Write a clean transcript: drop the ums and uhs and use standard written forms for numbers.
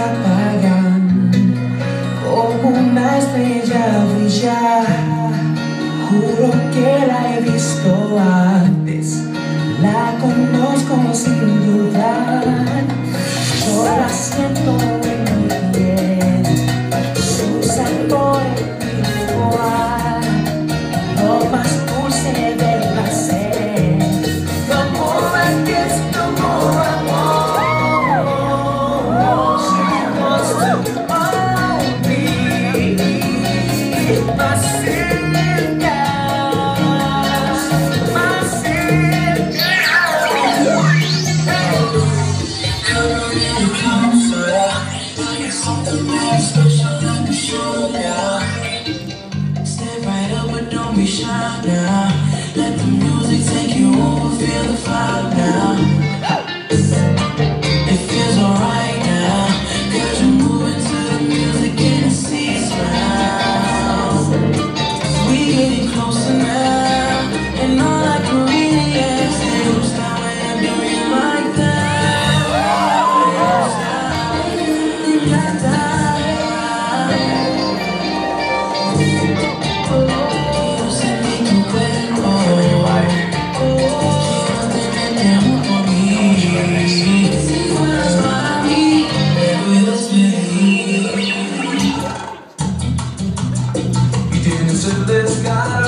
apagan, como una estrella brillar. Juro que la he visto antes, la conozco sin dudar. Yo la siento en mi piel, su sabor igual, lo más dulce del placer. No more like this, no more amor. She wants to hold me, my sin down, my sin down. Something very special, let me show ya. Step right up, but don't be shy now. Let the music take you over, feel the vibe now. It feels alright now, cause you're moving to the music and it sees round. We getting closer now, and all I can really ask is don't stop when I do you like that. To the sky.